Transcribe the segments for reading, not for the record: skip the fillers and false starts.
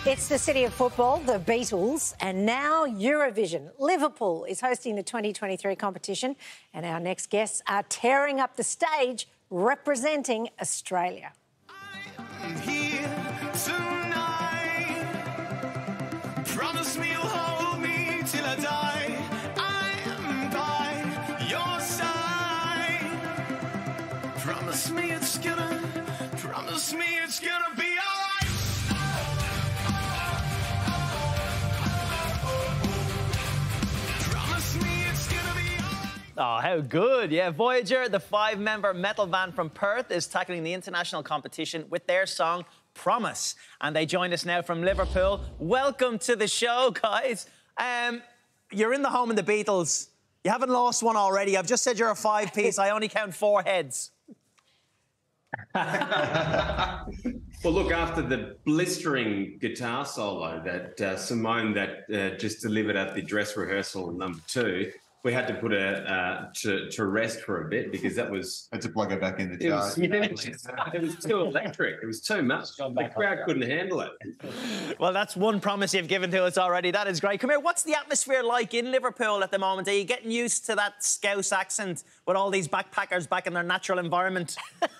It's the city of football, the Beatles, and now Eurovision. Liverpool is hosting the 2023 competition, and our next guests are tearing up the stage representing Australia. I'm here tonight. Promise me you'll hold me till I die. I'm by your side. Promise me it's gonna be alright. Oh, how good. Yeah, Voyager, the 5-member metal band from Perth, is tackling the international competition with their song Promise. And they join us now from Liverpool. Welcome to the show, guys. You're in the home of the Beatles. You haven't lost one already. I've just said you're a 5-piece. I only count 4 heads. Well, look, after the blistering guitar solo that Simone just delivered at the dress rehearsal number 2, we had to put to rest for a bit because that was... Had to plug it back in the chart. It was too electric. It was too much. The crowd couldn't handle it. Well, that's one promise you've given to us already. That is great. Come here, what's the atmosphere like in Liverpool at the moment? Are you getting used to that Scouse accent with all these backpackers back in their natural environment?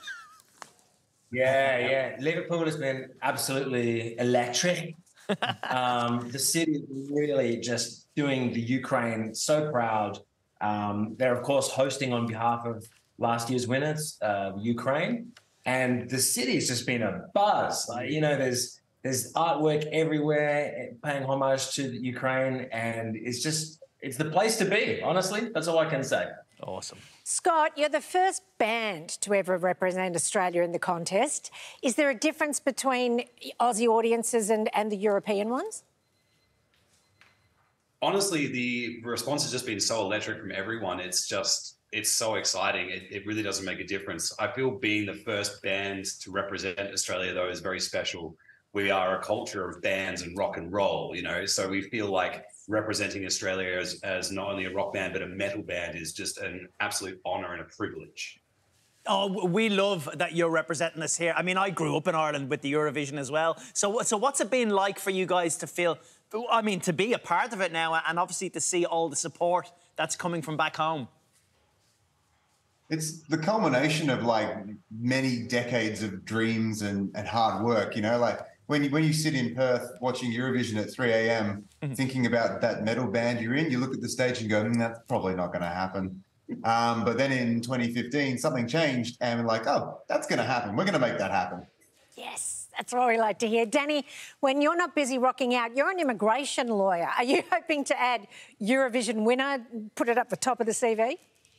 Yeah. Liverpool has been absolutely electric. The city is really just doing the Ukraine so proud. They're, of course, hosting on behalf of last year's winners, Ukraine. And the city's just been a buzz. Like, you know, there's artwork everywhere paying homage to Ukraine. And it's the place to be, honestly. That's all I can say. Awesome. Scott, you're the first band to ever represent Australia in the contest. Is there a difference between Aussie audiences and the European ones? Honestly, the response has just been so electric from everyone. It's so exciting. It really doesn't make a difference. I feel being the first band to represent Australia, though, is very special. We are a culture of bands and rock and roll, you know, so we feel like representing Australia as not only a rock band but a metal band is just an absolute honour and a privilege. Oh, we love that you're representing us here. I mean, I grew up in Ireland with the Eurovision as well. So what's it been like for you guys to feel, I mean, to be a part of it now and obviously to see all the support that's coming from back home? It's the culmination of, like, many decades of dreams and hard work, you know, like... When you sit in Perth watching Eurovision at 3 a.m, thinking about that metal band you're in, you look at the stage and go, that's probably not going to happen. But then in 2015, something changed and we're like, oh, that's going to happen. We're going to make that happen. Yes, that's what we like to hear. Danny, when you're not busy rocking out, you're an immigration lawyer. Are you hoping to add Eurovision winner, put it up the top of the CV?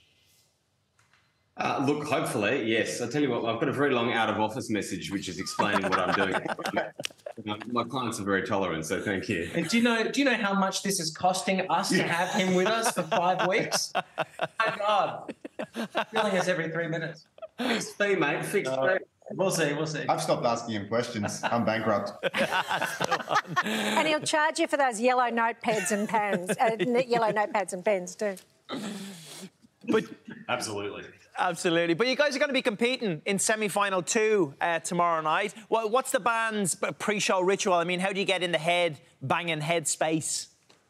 Look, hopefully, yes. I'll tell you what, I've got a very long out-of-office message which is explaining what I'm doing. My clients are very tolerant, so thank you. And do you know how much this is costing us to have him with us for 5 weeks? My God. Billing us every 3 minutes. Fixed fee, mate. Fixed fee. We'll see. I've stopped asking him questions. I'm bankrupt. And he'll charge you for those yellow notepads and pens, too. But Absolutely. Absolutely. But you guys are going to be competing in semi-final 2 tomorrow night. What's the band's pre-show ritual? I mean, how do you get in the banging head space?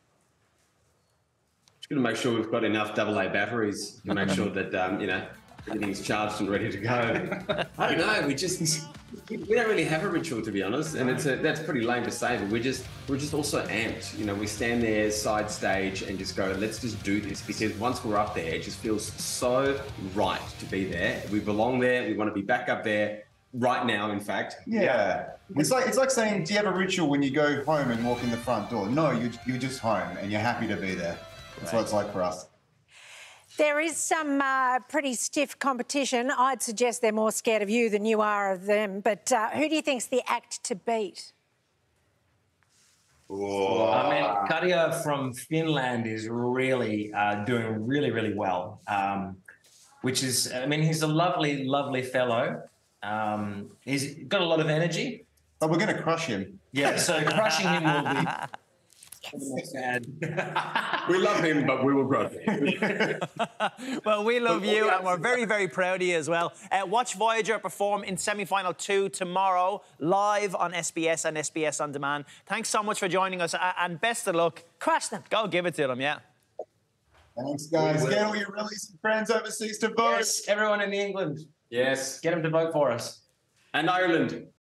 Just going to make sure we've got enough AA batteries to make sure that, you know, everything's charged and ready to go. I don't know. We don't really have a ritual, to be honest, and that's pretty lame to say. But we're just also amped. You know, we stand there side stage and just go, let's just do this, because once we're up there, it just feels so right to be there. We belong there. We want to be back up there right now. In fact, yeah. It's like saying, do you have a ritual when you go home and walk in the front door? No, you're just home and you're happy to be there. That's what it's like for us. There is some pretty stiff competition. I'd suggest they're more scared of you than you are of them. But who do you think's the act to beat? Whoa. I mean, Kariya from Finland is really doing really, really well. Which is, I mean, he's a lovely, lovely fellow. He's got a lot of energy. But we're going to crush him. Yeah, so crushing him will be... We love him, but we will grow. Well, we love you, and we're very, very proud of you as well. Watch Voyager perform in semi-final 2 tomorrow, live on SBS and SBS On Demand. Thanks so much for joining us, and best of luck. Crush them. Go give it to them, yeah. Thanks, guys. Get all your release and friends overseas to vote. Yes, everyone in England, Yes. get them to vote for us. And Ireland.